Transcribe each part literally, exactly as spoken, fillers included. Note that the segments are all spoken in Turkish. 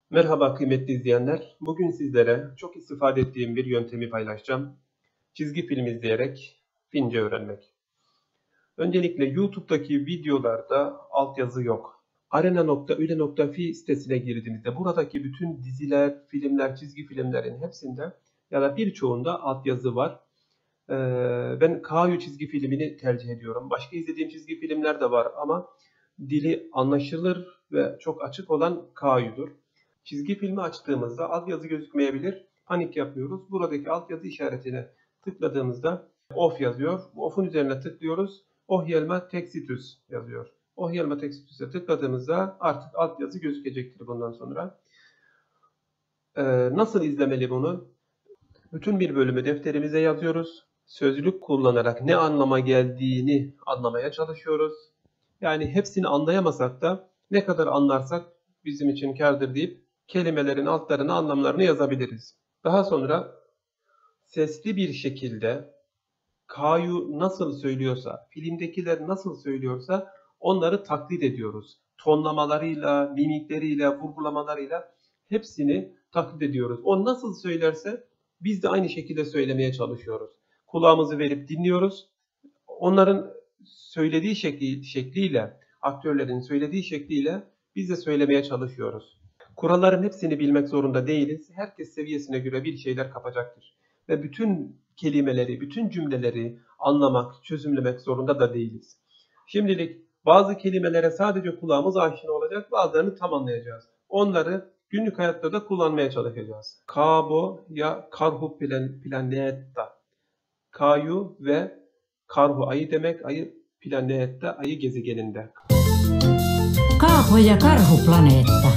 Merhaba kıymetli izleyenler. Bugün sizlere çok istifade ettiğim bir yöntemi paylaşacağım. Çizgi film izleyerek Fince öğrenmek. Öncelikle YouTube'daki videolarda altyazı yok. arena nokta üle nokta fi sitesine girdiğinizde buradaki bütün diziler, filmler, çizgi filmlerin hepsinde ya da birçoğunda altyazı var. Ee, ben Kayu çizgi filmini tercih ediyorum. Başka izlediğim çizgi filmler de var ama dili anlaşılır ve çok açık olan Kayu'dur. Çizgi filmi açtığımızda altyazı gözükmeyebilir. Panik yapıyoruz. Buradaki altyazı işaretine tıkladığımızda off yazıyor. Bu off'un üzerine tıklıyoruz. Ohyelma Texitus yazıyor. Ohyelma Texitus'e tıkladığımızda artık altyazı gözükecektir bundan sonra. Ee, nasıl izlemeli bunu? Bütün bir bölümü defterimize yazıyoruz. Sözlük kullanarak ne anlama geldiğini anlamaya çalışıyoruz. Yani hepsini anlayamasak da ne kadar anlarsak bizim için kârdır deyip kelimelerin altlarına anlamlarını yazabiliriz. Daha sonra sesli bir şekilde Kayu nasıl söylüyorsa, filmdekiler nasıl söylüyorsa onları taklit ediyoruz. Tonlamalarıyla, mimikleriyle, vurgulamalarıyla hepsini taklit ediyoruz. O nasıl söylerse biz de aynı şekilde söylemeye çalışıyoruz. Kulağımızı verip dinliyoruz. Onların söylediği şekli, şekliyle, aktörlerin söylediği şekliyle biz de söylemeye çalışıyoruz. Kuralların hepsini bilmek zorunda değiliz. Herkes seviyesine göre bir şeyler kapacaktır. Ve bütün kelimeleri, bütün cümleleri anlamak, çözümlemek zorunda da değiliz. Şimdilik bazı kelimelere sadece kulağımız aşina olacak, bazılarını tam anlayacağız. Onları günlük hayatta da kullanmaya çalışacağız. Kabo ya karhu plan, planeta. Kayu ve karhu ayı demek. Ayı planette, ayı gezegeninde. Kaapo ja karhu planeetta.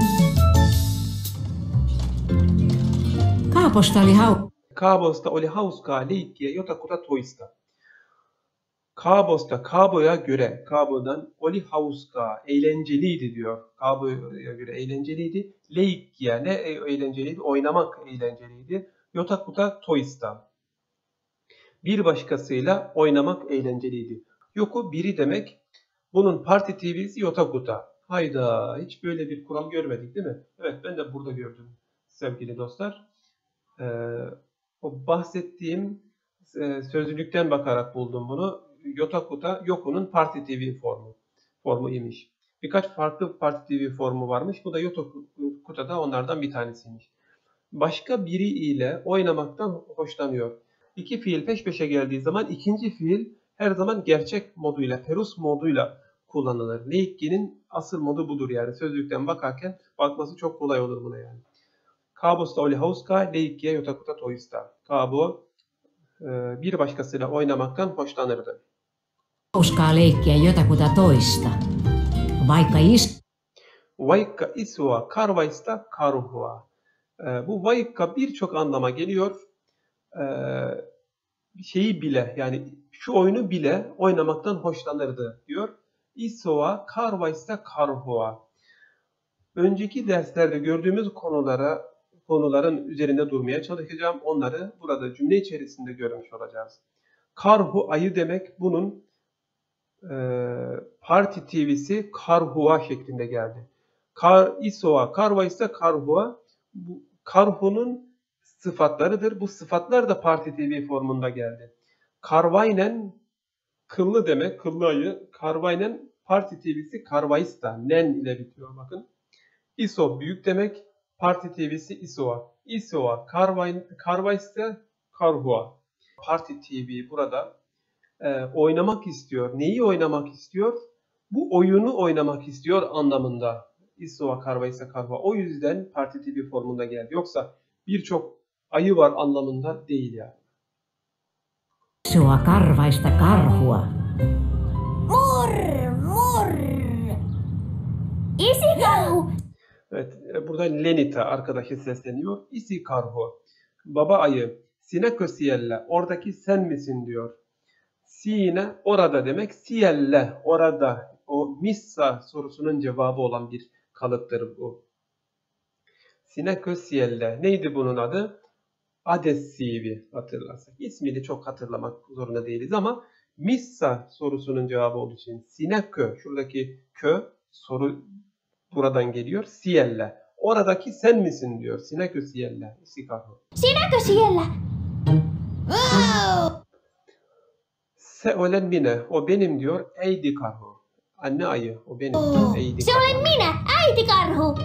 Kaaposta oli hau... Kaabosta oli hauskaa leikkiä jotakuta toista. Kaabosta, Kaabo'ya göre, Kaabo'dan oli hauskaa, eğlenceliydi diyor. Kaabo'ya göre eğlenceliydi. Leikkiä, ne eğlenceliydi? Oynamak eğlenceliydi. Jotakuta toista. Bir başkasıyla oynamak eğlenceliydi. Yoku biri demek. Bunun partitivisi yotakuta. Hayda, hiç böyle bir kural görmedik değil mi? Evet, ben de burada gördüm sevgili dostlar. Ee, o bahsettiğim e, sözlükten bakarak buldum bunu. Yotakuta, yokunun partitivi formu. Formu imiş. Birkaç farklı partitivi formu varmış. Bu da yotakuta'da onlardan bir tanesiymiş. Başka biri ile oynamaktan hoşlanıyor. İki fiil peş peşe geldiği zaman ikinci fiil her zaman gerçek moduyla, perus moduyla kullanılır. Leikki'nin asıl modu budur yani. Sözlükten bakarken bakması çok kolay olur buna yani. Kaabosta oli hauska, leikkiä jotakuta toista. Kaabo bir başkasıyla oynamaktan hoşlanırdı. Hauskaa leikkiä jotakuta toista. Vaikka is... Vaikka isua karvaista karhua. Bu vaikka birçok anlama geliyor. Şeyi bile yani şu oyunu bile oynamaktan hoşlanırdı diyor. Isua karvaista karhua. Önceki derslerde gördüğümüz konulara konuların üzerinde durmaya çalışacağım. Onları burada cümle içerisinde görmüş olacağız. Karhu ayı demek, bunun e, partitivisi karhua şeklinde geldi. Kar isoa karva ise karhua. Bu karhunun sıfatlarıdır. Bu sıfatlar da partitivi formunda geldi. Karvaynen kıllı demek, kıllı ayı. Karvaynen partitivisi karvaista, nen ile bitiyor bakın. Iso büyük demek, partitivisi isoa. Isoa karvaista karhua. Partitivi burada e, oynamak istiyor. Neyi oynamak istiyor? Bu oyunu oynamak istiyor anlamında. Isoa karvaista karhua. O yüzden partitivi formunda geldi. Yoksa birçok ayı var anlamında değil yani. Isoa karvaista karhua. Mur, mur. Isikarhu. Evet, burada Lenita arkadaşı sesleniyor. İsi karhu. Baba ayı. Sineko siyelle. Oradaki sen misin diyor. Sine orada demek. Siyelle orada. O missa sorusunun cevabı olan bir kalıptır bu. Sineko siyelle. Neydi bunun adı? Adessivi hatırlarsak. İsmini çok hatırlamak zorunda değiliz ama missa sorusunun cevabı olduğu için Sineko. Şuradaki kö soru buradan geliyor. Siyelle. Oradaki sen misin diyor. Sinäkö siellä? Isi karhu. Sinäkö siellä? Wow! Se olen minä. O benim diyor. Äiti karhu. Anne ayı. O benim. Äiti Se karhu. olen minä, äiti karhu.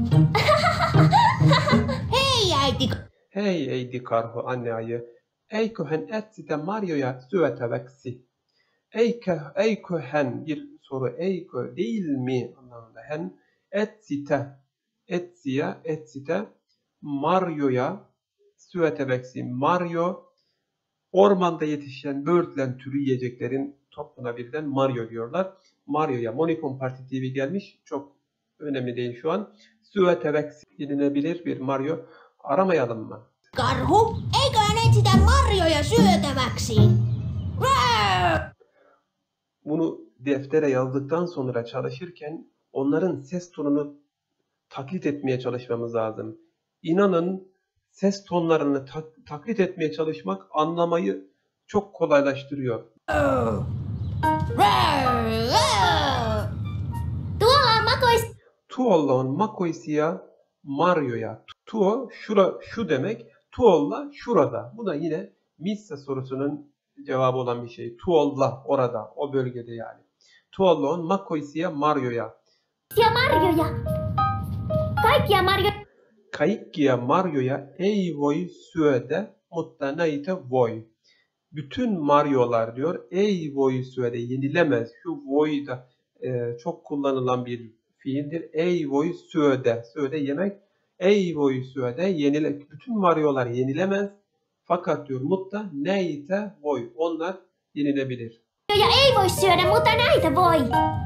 Hei äiti. Hei äiti karhu, anne ayı. Eikö hän etsitä marjoja syötäväksi? Eikö, eikö hän, bir soru, eikö değil mi anlamında. Hän etsitä, etsiä, etsitä marjoja syötäväksi. Marjo, ormanda yetişen böğürtlen türü yiyeceklerin topluna birden marjo diyorlar. Marjo'ya monikon partitivi gelmiş. Çok önemli değil şu an. Syötäväksi denilebilir bir marjo. Aramayalım mı? Karhu, eikö hän etsitä marjoja syötäväksi? Wow! Bunu deftere yazdıktan sonra çalışırken onların ses tonunu taklit etmeye çalışmamız lazım. İnanın ses tonlarını tak- taklit etmeye çalışmak anlamayı çok kolaylaştırıyor. Tuolla on makois... Tuolla on makoisia marjoja. Tuo şura, şu demek. Tuolla şurada. Bu da yine missä sorusunun cevabı olan bir şey. Tuolla orada, o bölgede yani. Tuolla on makoisia marjoja. Ja marjoja. Kaikkia marjoja. Kaikkia marjoja ei voi syödä, mutta näitä voi. Bütün marjolar diyor, ei voi syödä, yenilemez. Şu voi da e, çok kullanılan bir fiildir. Ei voi syödä, syödä yemek. Ei voi syödä, yenile, bütün marjolar yenilemez. Fakat diyor, mutta näitä voi, onlar yenilebilir. Ja ei voi syödä, mutta näitä voi.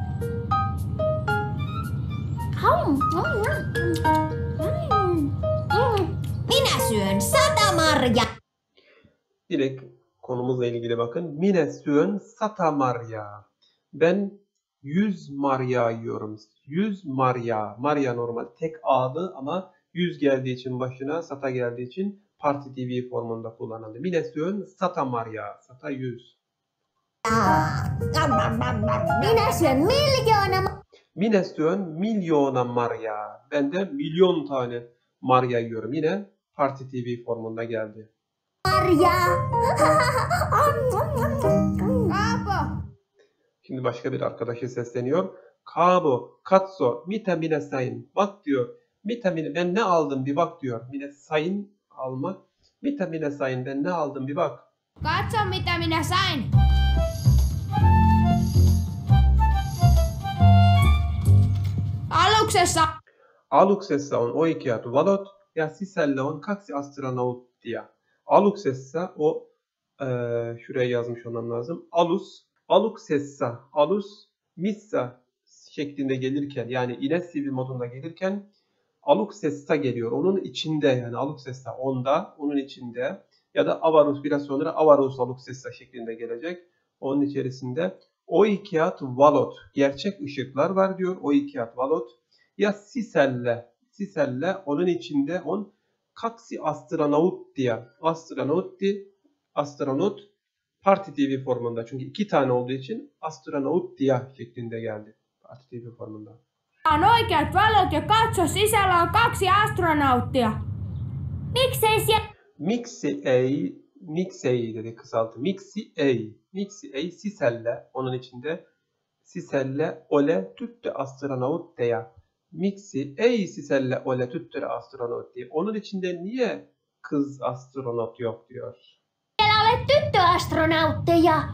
Minä syön sata marjaa. Direkt konumuzla ilgili bakın. Minä syön sata marjaa. Ben yüz marya yiyorum. yüz marya. Marya normal tek A'lı ama yüz geldiği için başına, sata geldiği için partitivi formunda kullanıldı. Minä syön sata marjaa. Sata yüz. Minä syön miljoona. Minä syön miljoona marjaa. Ben de milyon tane marya yiyorum. Yine partitivi formunda geldi. Marjaa. Kaapo. Şimdi başka bir arkadaşı sesleniyor. Kaabo, katso, mitä minä sain? Bak diyor. Mitä minä, ben ne aldım bir bak diyor. Minä sain, almak. Mitä minä sain, ben ne aldım bir bak. Katso mitä minä sain. Aluksessa. Aluksessa on oikeat valot ja sisällä on kaksi astronauttia. Aluksessa o eee, şuraya yazmış olmam lazım. Alus, aluksessa, alus, missa şeklinde gelirken yani inessivi modunda gelirken aluksessa geliyor. Onun içinde yani aluksessa onda, onun içinde ya da avarus biraz sonra avarus aluksessa şeklinde gelecek. Onun içerisinde oikeat valot, gerçek ışıklar var diyor. Oikeat valot. Ya siselle, siselle onun içinde on kaksi astronauttia. Astronautti, astronot partitivi formunda. Çünkü iki tane olduğu için astronauttia şeklinde geldi. Partitivi formunda. On oikeat valot ja katso, sisällä on kaksi astronauttia. Miksei siellä... Miksi ei, miksei dedi kısaltı. Miksi ei, miksi ei siselle onun içinde siselle ole tyttö astronautteja. Miksi ei siselle ole tyttö astronautteja. Onun içinde niye kız astronot yok diyor. Siellä ole tyttöastronautteja.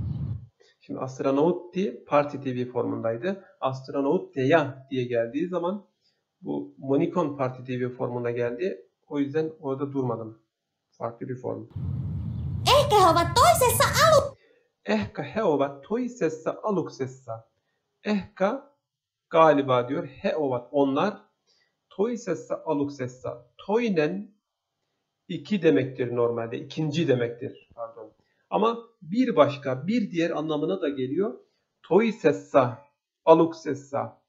Şimdi astronautti partitivi formundaydı. Astronautteja diye geldiği zaman bu monikon partitivi formuna geldi. O yüzden orada durmadım. Farklı bir form. Ehkä he ovat toisessa alu... Ehkä he ovat toisessa aluksessa. Ehkä galiba diyor. He ovat onlar. Toisessa aluksessa. Toinen iki demektir normalde. İkinci demektir. Pardon. Ama bir başka, bir diğer anlamına da geliyor. Toisessa aluksessa.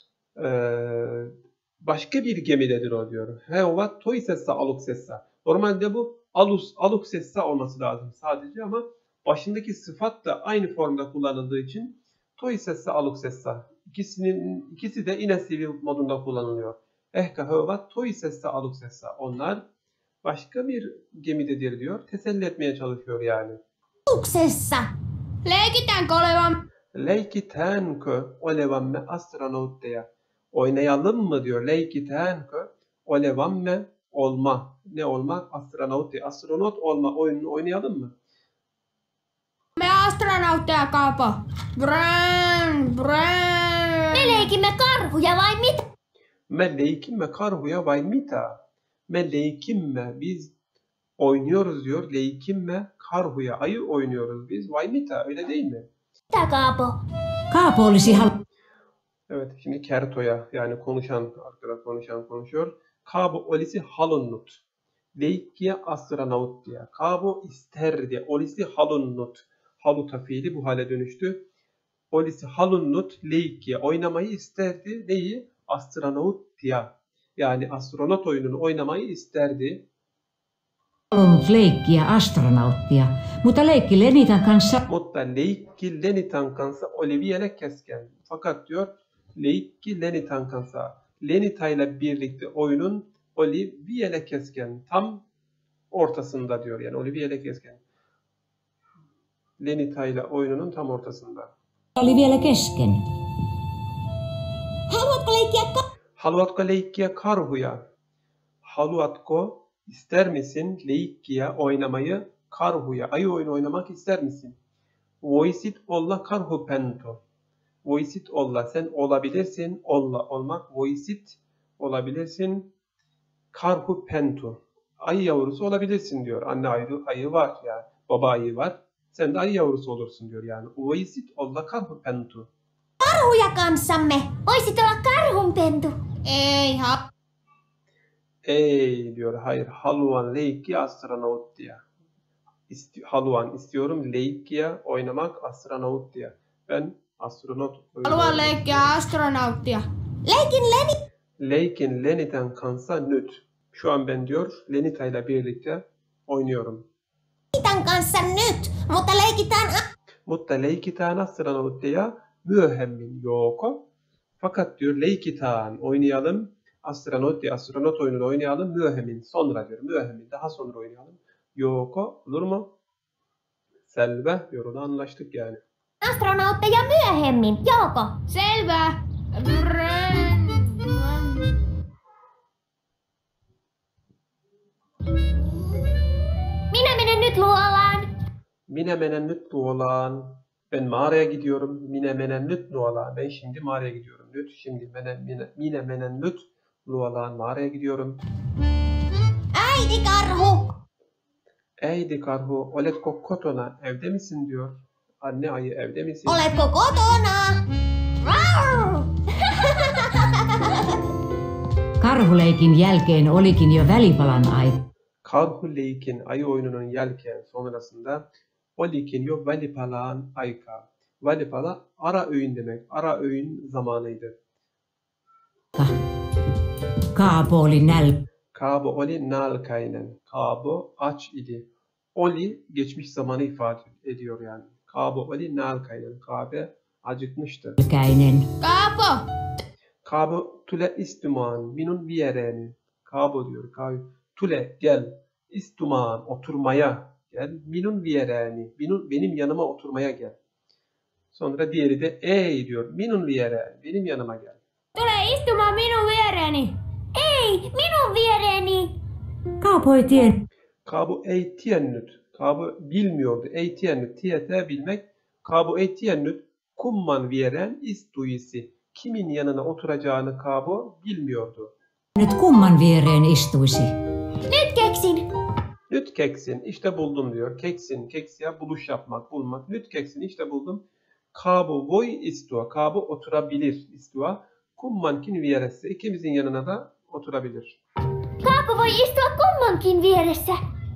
Ee, başka bir gemidedir o diyor. He ovat toisessa aluksessa. Normalde bu alus, aluksessa olması lazım sadece ama başındaki sıfat da aynı formda kullanıldığı için toisessa aluksessa. İkisinin ikisi de inessivi modunda kullanılıyor. Ehkä he ovat toisessa aluksessa. Onlar başka bir gemidedir diyor. Teselli etmeye çalışıyor yani. Aluksessa. Leikitäänkö olevan... Leikitäänkö olevamme astronautteja? Oynayalım mı diyor. Leikitäänkö olevamme olma. Ne olmak? Astronautti. Astronot olma oyununu oynayalım mı? Me astronautteja, Kaapo. Brän, brän. Me leikimme karhuja vai mitä? Me leikimme karhuya vai mitä? Me leikimme biz oynuyoruz diyor. Leikimme karhuya ayı oynuyoruz biz. Vai mitä? Öyle değil mi? Mitä, Kaapo? Kaapo olisi halu... Evet, şimdi kertoya yani konuşan arkadaş konuşan konuşuyor. Kaapo olisi halunnut. Leikkiä astronauttia. Kaapo isterdi. Olisi halunnut. Haluta fiili bu hale dönüştü. Olisi halunnut leikkiä. Oynamayı isterdi. Neyi? Astronauttia. Yani astronot oyununu oynamayı isterdi. halunnut leikkiä astronauttia, mutta leikki Lenitan kanssa... Mutta leikki Lenitan kanssa oli vielä kesken. Fakat diyor leikki Lenitan kanssa. Lenita ile birlikte oyunun oli vielä kesken. Tam ortasında diyor. Yani oli vielä kesken. Lenita ile oyununun tam ortasında. oli vielä kesken. Haluatko leikkiä ka- Haluatko leikkiä karhuja? Haluatko ister misin leikkiä oynamayı karhuya? Ayı oyunu oynamak ister misin? Voisit olla karhupentu. Voisit olla sen olabilirsin. Olla olmak. Voisit olabilirsin. Karhupentu. Ayı yavrusu olabilirsin diyor. Anne ayı, ayı var yani. Baba ayı var. Sen de ayı yavrusu olursun diyor yani. Voisit olla karhupentu. karhuja kanssamme? Voisit olla karhunpentu. Ei, ha... Ey diyor. Hayır. Haluan leikkiä astronauttia. İsti haluan istiyorum leikkiä oynamak astronauttia. Ben astronot Haluan leikkiä astronauttia. Leikin Leni... Leikin Lenitan kanssa nyt. Şu an ben diyor Lenita ile birlikte oynuyorum. Lenitan kanssa nyt, mutta leikitään... A- Mutta leikitään astronauttia myöhemmin joko. Fakat diyor leikitään oynayalım. Astronautti astronot oyununu oynayalım myöhemmin. Sonra diyor myöhemmin daha sonra oynayalım. Joko olur mu? Selve diyor ona anlaştık yani. astronautteja myöhemmin, joko? Selvä. Brän, brän. Minä menen nyt luolaan. Minä menen nyt luolaan. Ben mağaraya gidiyorum. Minä menen nyt luolaan. Ben şimdi mağaraya gidiyorum. Nyt şimdi mene, mine, minä menen nyt luolaan. Mağaraya gidiyorum. Äiti karhu. Eydi karhu, oletko kotona? Evde misin diyor. Anne ayı evde misin? Oletko kotona? Rar! Karhuleikin jälkeen olikin jo välipalan aika. Karhu leikin ayı oyununun yelken sonrasında olikin yo valipalan ayka. Valipala ara öğün demek. Ara öğün zamanıydı. Kaapo oli näl... Kaabu oli nalkainen. Kaabu aç idi. Oli geçmiş zamanı ifade ediyor yani. Kaabu oli nalkainen. Kaabe acıkmıştı. Käinen. Kaapo. Kaabu tule istumaan minun viereeni. Kaabu diyor. Kaabu tule gel istumaan oturmaya gel. Minun viereeni. Minun benim yanıma oturmaya gel. Sonra diğeri de ey diyor. Minun viereeni. Benim yanıma gel. Tule istumaan minun viereeni. Ei, minun viereeni. Kaapo ei tien... Kaabu ei tiennyt. Kaabu bilmiyordu. Ei tiennyt. Tietää bilmek. Kaabu ei tiennyt. Kumman viereen istuisi. Kimin yanına oturacağını Kaabu bilmiyordu. Nyt kumman viereen istuisi. Nyt keksin. Nyt keksin. İşte buldum diyor. Keksin. Keksiya buluş yapmak, bulmak. Nyt keksin. İşte buldum. Kaabu voi istua. Kaabu oturabilir istua. Kummankin vieressä. İkimizin yanına da oturabilir. Kaapo voi istua kummankin vieressä.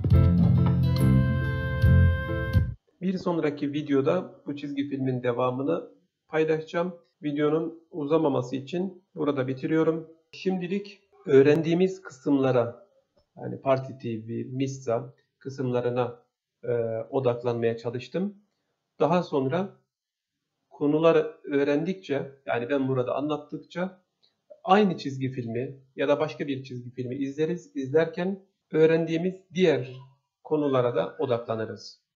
Bir sonraki videoda bu çizgi filmin devamını paylaşacağım. Videonun uzamaması için burada bitiriyorum. Şimdilik öğrendiğimiz kısımlara yani Party T V, Missa kısımlarına e, odaklanmaya çalıştım. Daha sonra konuları öğrendikçe yani ben burada anlattıkça aynı çizgi filmi ya da başka bir çizgi filmi izleriz. İzlerken öğrendiğimiz diğer konulara da odaklanırız.